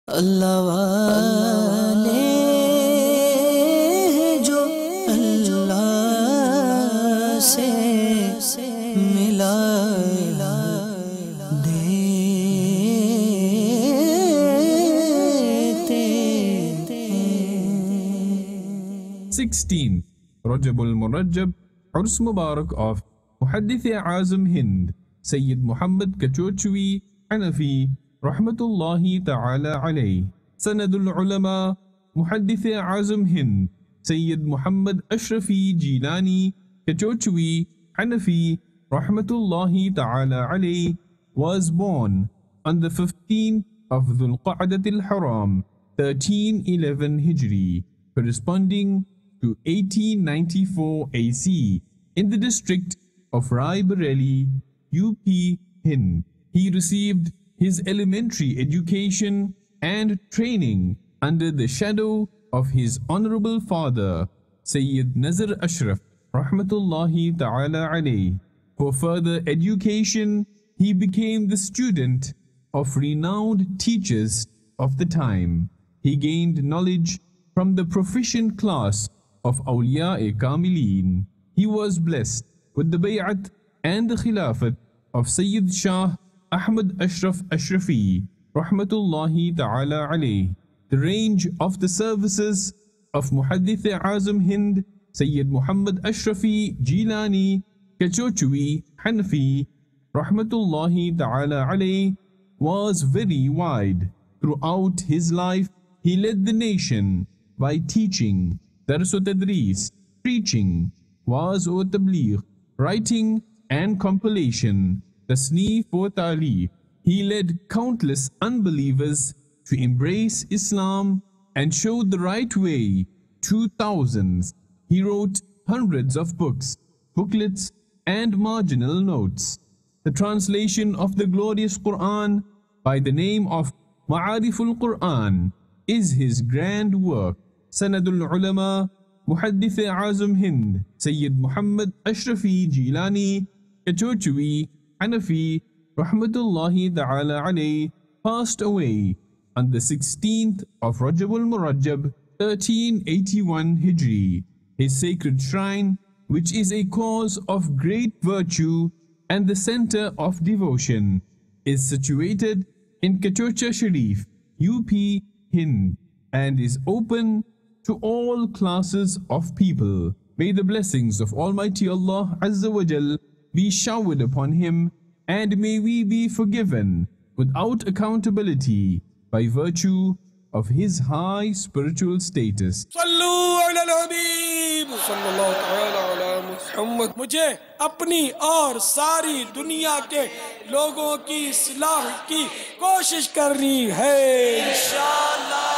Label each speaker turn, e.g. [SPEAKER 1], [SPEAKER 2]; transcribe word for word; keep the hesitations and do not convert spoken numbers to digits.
[SPEAKER 1] अल्लाह वाले जो अल्लाह से मिला देते।
[SPEAKER 2] sixteen Rajab al-Murajjab, Urs Mubarak of Muhaddith Azam Hind Sayyid Muhammad Kachochwi Hanafi Rahmatullahi Ta'ala alayh. Sanadul Ulama Muhaddith Azam Hind Sayyid Muhammad Ashrafi Jilani Kachochwi Hanafi Rahmatullahi Ta'ala alayh was born on the fifteenth of Dhul Qa'dat al-Haram, thirteen eleven Hijri, corresponding to eighteen ninety-four A C, in the district of Rai Bareli, U P, Hind. He received his elementary education and training under the shadow of his honorable father, Sayyid Nazar Ashraf, Rahmatullahi Ta'ala alayh. For further education, he became the student of renowned teachers of the time. He gained knowledge from the proficient class of Awliya-e Kamilin. He was blessed with the bay'at and the khilafat of Sayyid Shah Ahmad Ashraf Ashrafi, Rahmatullahi Ta'ala alayh. The range of the services of Muhaddith Azam Hind, Sayyid Muhammad Ashrafi Jilani Kachochwi Hanafi, Rahmatullahi Ta'ala alayh, was very wide. Throughout his life, he led the nation by teaching, dars o tadris, preaching, waz o tabligh, writing and compilation, tasneef o ta'leef. He led countless unbelievers to embrace Islam and showed the right way to thousands. He wrote hundreds of books, booklets and marginal notes. The translation of the glorious Quran by the name of Ma'ariful Quran is his grand work. Sanadul Ulama Muhaddith Azam Hind Sayyid Muhammad Ashrafi Jilani Kachochwi Hanafi Rahmatullahi Ta'ala alayh passed away on the sixteenth of Rajab al-Murajjab, thirteen eighty-one Hijri. His sacred shrine, which is a cause of great virtue and the center of devotion, is situated in Kachocha Sharif, U P, Hind, and is open to all classes of people. May the blessings of Almighty Allah Azza wa Jal be showered upon him, and may we be forgiven without accountability by virtue of his high spiritual status.
[SPEAKER 3] मुझे अपनी और सारी दुनिया के लोगों की इस्लाह की कोशिश करनी है इंशाअल्लाह।